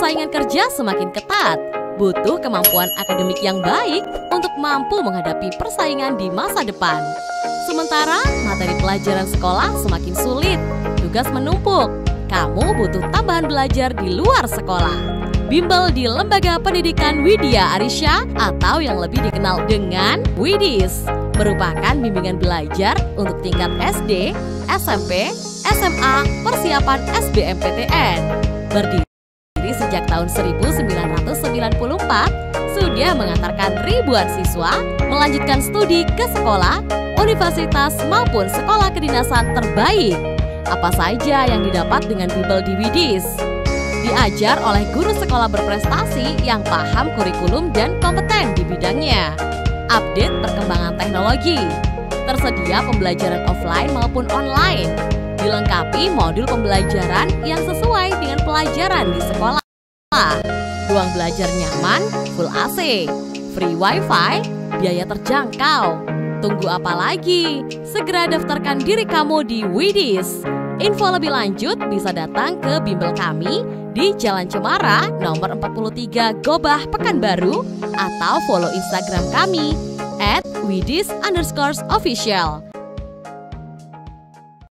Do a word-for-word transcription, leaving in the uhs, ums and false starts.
persaingan kerja semakin ketat. Butuh kemampuan akademik yang baik untuk mampu menghadapi persaingan di masa depan. Sementara materi pelajaran sekolah semakin sulit, tugas menumpuk. Kamu butuh tambahan belajar di luar sekolah. Bimbel di Lembaga Pendidikan Widya Arisya atau yang lebih dikenal dengan Widis merupakan bimbingan belajar untuk tingkat S D, S M P, S M A, persiapan S B M P T N. Berdiri sejak tahun seribu sembilan ratus sembilan puluh empat, sudah mengantarkan ribuan siswa melanjutkan studi ke sekolah, universitas maupun sekolah kedinasan terbaik. Apa saja yang didapat dengan bimbel di Widis? Diajar oleh guru sekolah berprestasi yang paham kurikulum dan kompeten di bidangnya. Update perkembangan teknologi. Tersedia pembelajaran offline maupun online. Dilengkapi modul pembelajaran yang sesuai dengan pelajaran di sekolah. Ruang belajar nyaman, full A C, free wifi, biaya terjangkau. Tunggu apa lagi? Segera daftarkan diri kamu di Widis. Info lebih lanjut bisa datang ke bimbel kami di Jalan Cemara nomor empat puluh tiga Gobah Pekanbaru atau follow Instagram kami at widis underscore official.